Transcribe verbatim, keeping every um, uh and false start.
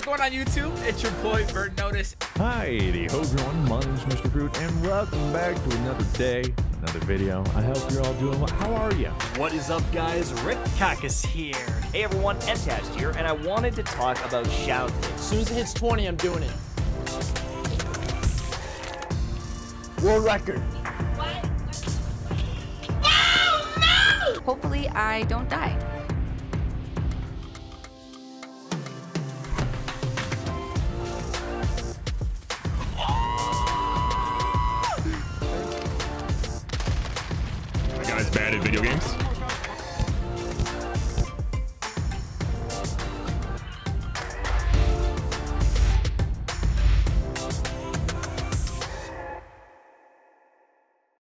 going on YouTube? It's your boy Bert Notice. Hi, the ho everyone. My name's Mister Fruit, and welcome back to another day, another video. I hope you're all doing well. How are you? What is up, guys? Rick Cactus here. Hey everyone, ADVANCEDgg here, and I wanted to talk about shout. As soon as it hits twenty, I'm doing it. World record. What? No! No! Hopefully I don't die. That guy's bad at video games.